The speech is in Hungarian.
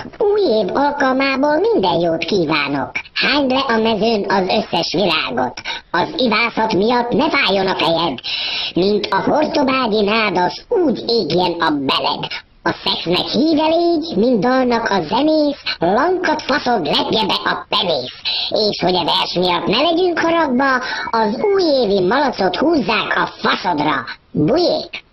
Új év alkalmából minden jót kívánok. Hányd le a mezőn az összes virágot. Az ivászat miatt ne fájjon a fejed. Mint a hortobágyi nádas, úgy égjen a beleg. A szexnek híve légy, mint dalnak a zenész, lankat faszod, lepje be a penész. És hogy a vers miatt ne legyünk haragba, az újévi malacot húzzák a faszodra. Bujék!